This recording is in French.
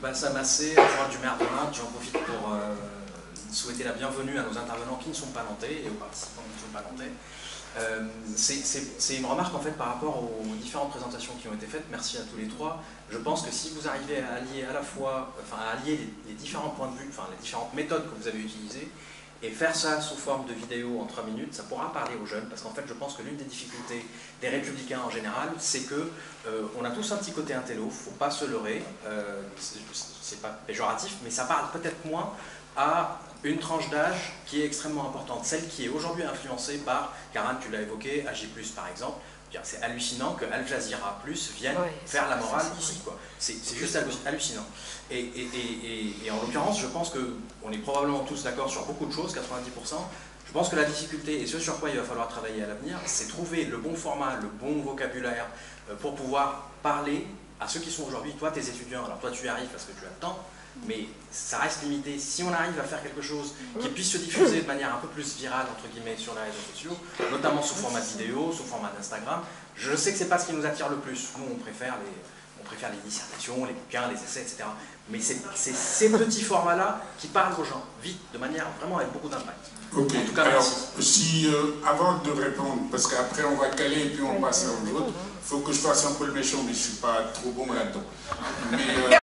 Massé, adjoint du maire de Nantes. J'en profite pour souhaiter la bienvenue à nos intervenants qui ne sont pas nantais et aux participants qui ne sont pas nantais. C'est une remarque en fait par rapport aux différentes présentations qui ont été faites. Merci à tous les trois. Je pense que si vous arrivez à allier à la fois, à allier les différents points de vue, les différentes méthodes que vous avez utilisées, et faire ça sous forme de vidéo en 3 minutes, ça pourra parler aux jeunes, parce qu'en fait je pense que l'une des difficultés des républicains en général, c'est que on a tous un petit côté intello, il ne faut pas se leurrer, c'est pas péjoratif, mais ça parle peut-être moins à une tranche d'âge qui est extrêmement importante, celle qui est aujourd'hui influencée par, Karan, tu l'as évoqué, AJ+, par exemple. C'est hallucinant que Al Jazeera Plus vienne faire la morale ici, quoi. C'est juste hallucinant. Et en l'occurrence, je pense qu'on est probablement tous d'accord sur beaucoup de choses, 90%. Je pense que la difficulté, et ce sur quoi il va falloir travailler à l'avenir, c'est trouver le bon format, le bon vocabulaire pour pouvoir parler à ceux qui sont aujourd'hui, toi, tes étudiants. Alors toi, tu y arrives parce que tu as le temps, mais ça reste limité. Si on arrive à faire quelque chose qui puisse se diffuser de manière un peu plus virale, entre guillemets, sur les réseaux sociaux, notamment sous format de vidéo, sous format d'Instagram, je sais que c'est pas ce qui nous attire le plus. Nous, on préfère les dissertations, les bouquins, les essais, etc. Mais c'est ces petits formats-là qui parlent aux gens, vite, de manière vraiment avec beaucoup d'impact. Ok, en tout cas, alors, merci. Avant de répondre, parce qu'après on va caler et puis on passe à l'autre, il faut que je fasse un peu le méchant, mais je ne suis pas trop bon là-dedans.